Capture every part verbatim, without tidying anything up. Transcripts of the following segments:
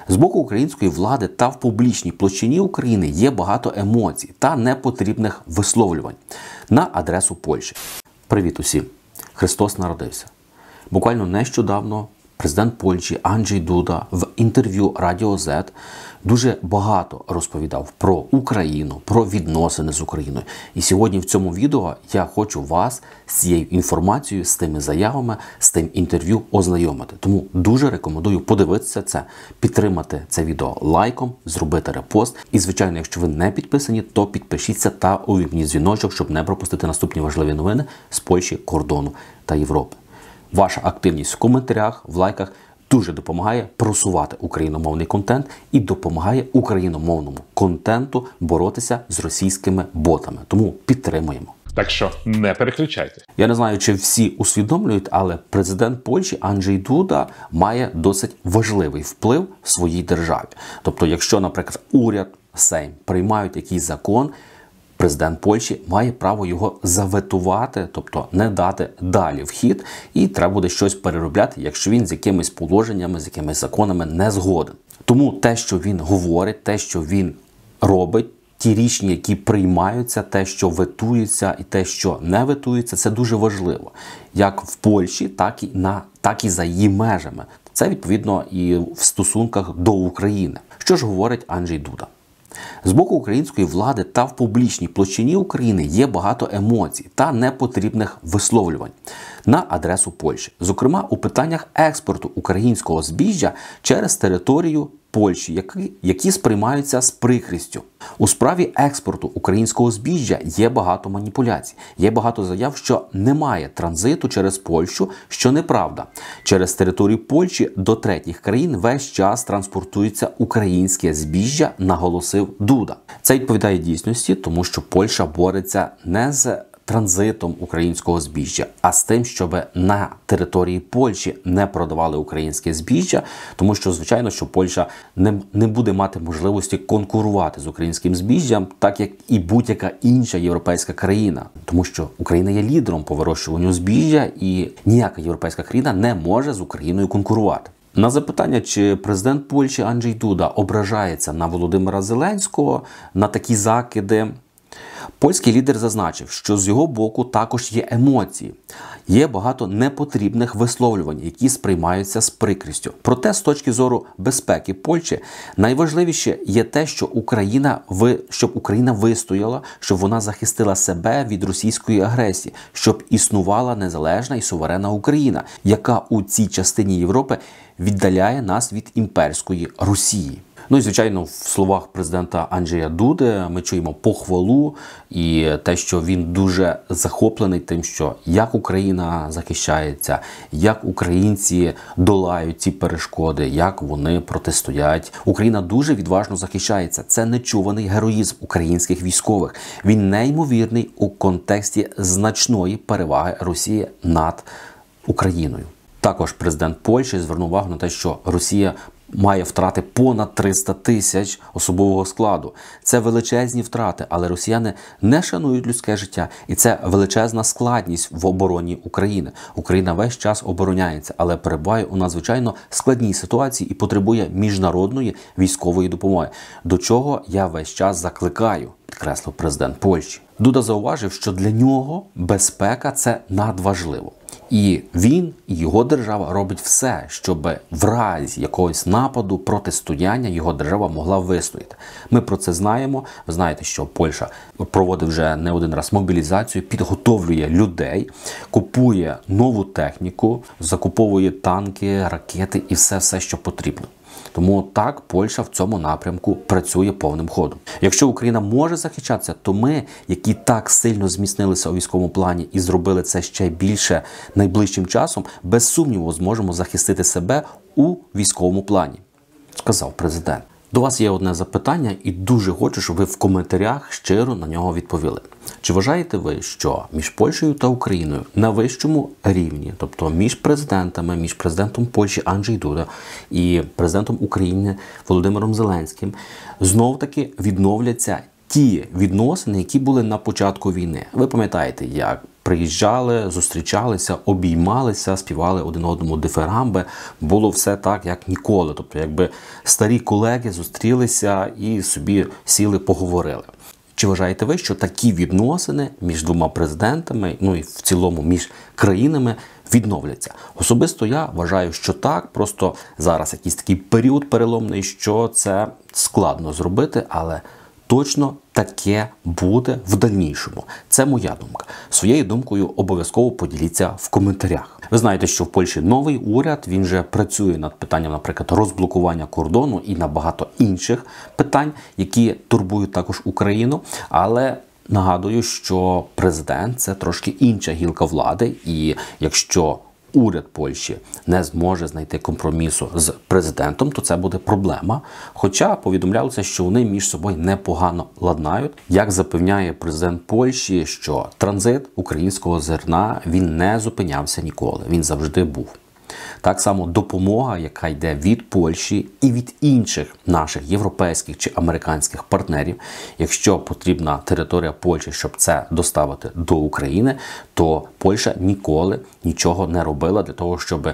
З боку української влади та в публічній площині України є багато емоцій та непотрібних висловлювань на адресу Польщі. Привіт усім! Христос народився. Буквально нещодавно президент Польщі Анджей Дуда в інтерв'ю Радіо Зет дуже багато розповідав про Україну, про відносини з Україною. І сьогодні в цьому відео я хочу вас з цією інформацією, з тими заявами, з тим інтерв'ю ознайомити. Тому дуже рекомендую подивитися це, підтримати це відео лайком, зробити репост. І, звичайно, якщо ви не підписані, то підпишіться та увімкніть дзвіночок, щоб не пропустити наступні важливі новини з Польщі, кордону та Європи. Ваша активність в коментарях, в лайках дуже допомагає просувати україномовний контент і допомагає україномовному контенту боротися з російськими ботами. Тому підтримуємо. Так що не переключайте. Я не знаю, чи всі усвідомлюють, але президент Польщі Анджей Дуда має досить важливий вплив в своїй державі. Тобто, якщо, наприклад, уряд, Сейм приймають якийсь закон, президент Польщі має право його заветувати, тобто не дати далі в хід, і треба буде щось переробляти, якщо він з якимись положеннями, з якимись законами не згоден. Тому те, що він говорить, те, що він робить, ті рішення, які приймаються, те, що ветується і те, що не ветується, це дуже важливо. Як в Польщі, так і, на, так і за її межами. Це, відповідно, і в стосунках до України. Що ж говорить Анджей Дуда? З боку української влади та в публічній площині України є багато емоцій та непотрібних висловлювань на адресу Польщі. Зокрема, у питаннях експорту українського збіжжя через територію Польщі, які, які сприймаються з прикрістю. У справі експорту українського збіжжя є багато маніпуляцій. Є багато заяв, що немає транзиту через Польщу, що неправда. Через територію Польщі до третіх країн весь час транспортується українське збіжжя, наголосив Дуда. Це відповідає дійсності, тому що Польща бореться не з транзитом українського збіжжя, а з тим, щоб на території Польщі не продавали українське збіжжя, тому що, звичайно, що Польща не, не буде мати можливості конкурувати з українським збіжжям, так як і будь-яка інша європейська країна. Тому що Україна є лідером по вирощуванню збіжжя, і ніяка європейська країна не може з Україною конкурувати. На запитання, чи президент Польщі Анджей Дуда ображається на Володимира Зеленського, на такі закиди, польський лідер зазначив, що з його боку також є емоції. Є багато непотрібних висловлювань, які сприймаються з прикрістю. Проте, з точки зору безпеки Польщі, найважливіше є те, що Україна, щоб Україна вистояла, щоб вона захистила себе від російської агресії, щоб існувала незалежна і суверенна Україна, яка у цій частині Європи віддаляє нас від імперської Росії. Ну і, звичайно, в словах президента Анджея Дуди ми чуємо похвалу і те, що він дуже захоплений тим, що як Україна захищається, як українці долають ці перешкоди, як вони протистоять. Україна дуже відважно захищається. Це нечуваний героїзм українських військових. Він неймовірний у контексті значної переваги Росії над Україною. Також президент Польщі звернув увагу на те, що Росія має втрати понад триста тисяч особового складу. Це величезні втрати, але росіяни не шанують людське життя. І це величезна складність в обороні України. Україна весь час обороняється, але перебуває у надзвичайно складній ситуації і потребує міжнародної військової допомоги. До чого я весь час закликаю, підкреслив президент Польщі. Дуда зауважив, що для нього безпека – це надважливо. І він, і його держава робить все, щоб в разі якогось нападу, протистояння його держава могла вистояти. Ми про це знаємо. Ви знаєте, що Польща проводить вже не один раз мобілізацію, підготовлює людей, купує нову техніку, закуповує танки, ракети і все-все, що потрібно. Тому так, Польща в цьому напрямку працює повним ходом. Якщо Україна може захищатися, то ми, які так сильно зміцнилися у військовому плані і зробили це ще більше найближчим часом, без сумніву зможемо захистити себе у військовому плані, сказав президент. До вас є одне запитання і дуже хочу, щоб ви в коментарях щиро на нього відповіли. Чи вважаєте ви, що між Польщею та Україною на вищому рівні, тобто між президентами, між президентом Польщі Анджей Дуда і президентом України Володимиром Зеленським, знов-таки відновляться ті відносини, які були на початку війни? Ви пам'ятаєте, як приїжджали, зустрічалися, обіймалися, співали один одному дифирамби. Було все так, як ніколи. Тобто, якби старі колеги зустрілися і собі сіли, поговорили. Чи вважаєте ви, що такі відносини між двома президентами, ну і в цілому між країнами, відновляться? Особисто я вважаю, що так. Просто зараз якийсь такий період переломний, що це складно зробити, але точно таке буде в дальнішому. Це моя думка. Своєю думкою обов'язково поділіться в коментарях. Ви знаєте, що в Польщі новий уряд, він же працює над питанням, наприклад, розблокування кордону і на багато інших питань, які турбують також Україну. Але нагадую, що президент – це трошки інша гілка влади, і якщо уряд Польщі не зможе знайти компромісу з президентом, то це буде проблема. Хоча повідомлялося, що вони між собою непогано ладнають. Як запевняє президент Польщі, що транзит українського зерна, він не зупинявся ніколи, він завжди був. Так само допомога, яка йде від Польщі і від інших наших європейських чи американських партнерів, якщо потрібна територія Польщі, щоб це доставити до України, то Польща ніколи нічого не робила для того, щоб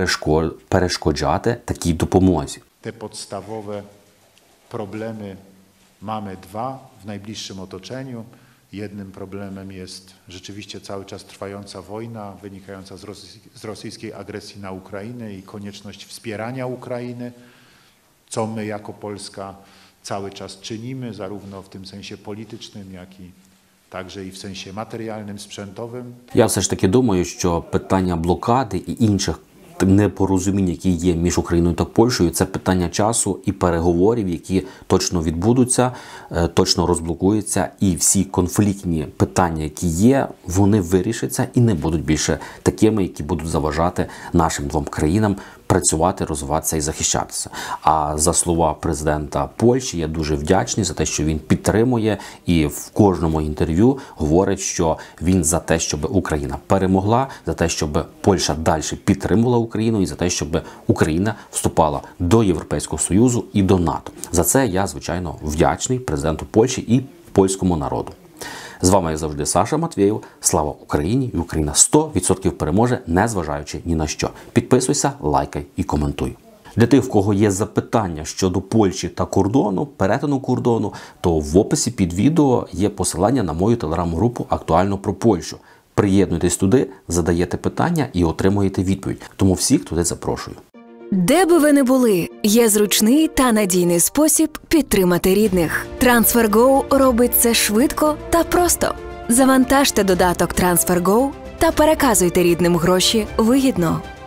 перешкоджати такій допомозі. Te podstawowe problemy mamy dwa w najbliższym otoczeniu. Jednym problemem jest rzeczywiście cały czas trwająca wojna wynikająca z, rosy, z rosyjskiej agresji na Ukrainę i konieczność wspierania Ukrainy, co my jako Polska cały czas czynimy, zarówno w tym sensie politycznym, jak i także i w sensie materialnym, sprzętowym. Я все ж таки думаю, що питання блокади і інших непорозумінь, які є між Україною та Польщею, це питання часу і переговорів, які точно відбудуться, точно розблокуються, і всі конфліктні питання, які є, вони вирішаться і не будуть більше такими, які будуть заважати нашим двом країнам працювати, розвиватися і захищатися. А за слова президента Польщі я дуже вдячний за те, що він підтримує і в кожному інтерв'ю говорить, що він за те, щоб Україна перемогла, за те, щоб Польща далі підтримувала Україну і за те, щоб Україна вступала до Європейського Союзу і до НАТО. За це я, звичайно, вдячний президенту Польщі і польському народу. З вами, як завжди, Саша Матвєєв. Слава Україні! І Україна сто відсотків переможе, незважаючи ні на що. Підписуйся, лайкай і коментуй. Для тих, в кого є запитання щодо Польщі та кордону, перетину кордону, то в описі під відео є посилання на мою телеграм-групу «Актуально про Польщу». Приєднуйтесь туди, задаєте питання і отримуєте відповідь. Тому всіх туди запрошую. Де би ви не були, є зручний та надійний спосіб підтримати рідних. TransferGo робить це швидко та просто. Завантажте додаток TransferGo та переказуйте рідним гроші вигідно.